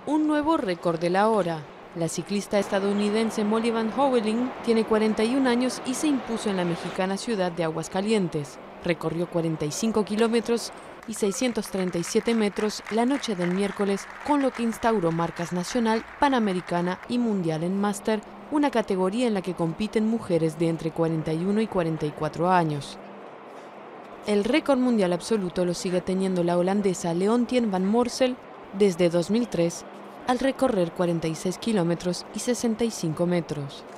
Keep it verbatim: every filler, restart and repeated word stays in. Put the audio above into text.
un nuevo récord de la hora. La ciclista estadounidense Molly Van Houweling tiene cuarenta y un años y se impuso en la mexicana ciudad de Aguascalientes. Recorrió cuarenta y cinco kilómetros y seiscientos treinta y siete metros la noche del miércoles, con lo que instauró marcas nacional, panamericana y mundial en máster, una categoría en la que compiten mujeres de entre cuarenta y uno y cuarenta y cuatro años. El récord mundial absoluto lo sigue teniendo la holandesa Leontien van Moorsel desde dos mil tres, al recorrer cuarenta y seis kilómetros y sesenta y cinco metros.